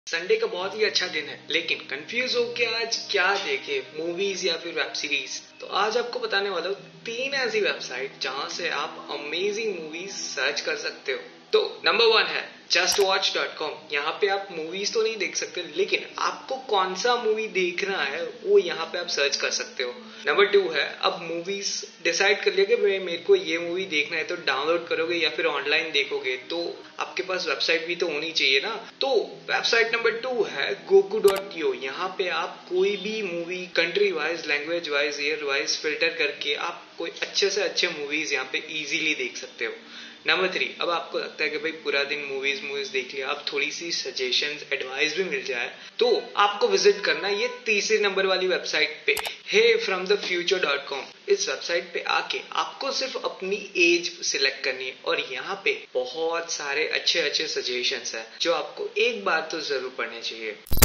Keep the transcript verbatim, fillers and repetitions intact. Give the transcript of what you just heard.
Sunday का बहुत ही अच्छा दिन है, लेकिन कंफ्यूज हो के आज क्या देखे, मूवीज या फिर वेब सीरीज। तो आज आपको बताने वाला हूँ तीन ऐसी वेबसाइट जहां से आप अमेजिंग मूवीज सर्च कर सकते हो। तो नंबर वन है जस्ट वॉच डॉट कॉम। यहाँ पे आप मूवीज तो नहीं देख सकते, लेकिन आपको कौन सा मूवी देखना है वो यहाँ पे आप सर्च कर सकते हो। नंबर टू है, अब मूवीज डिसाइड कर लिया कि भाई मेरे को ये मूवी देखना है, तो डाउनलोड करोगे या फिर ऑनलाइन देखोगे, तो आपके पास वेबसाइट भी तो होनी चाहिए ना। तो वेबसाइट नंबर टू है गोकू डॉट ईओ। यहाँ पे आप कोई भी movie country wise, language wise, year wise filter करके आप कोई अच्छे से अच्छे मूवीज यहाँ पे इजीली देख सकते हो। नंबर थ्री, अब आपको लगता है कि भाई पूरा दिन मूवीज मूवीज देख लिया, अब थोड़ी सी सजेशंस, एडवाइस भी मिल जाए, तो आपको विजिट करना ये तीसरे नंबर वाली वेबसाइट पे, hey from the future dot com. इस वेबसाइट पे आके आपको सिर्फ अपनी एज सिलेक्ट करनी है और यहाँ पे बहुत सारे अच्छे अच्छे सजेशंस है जो आपको एक बार तो जरूर पढ़ने चाहिए।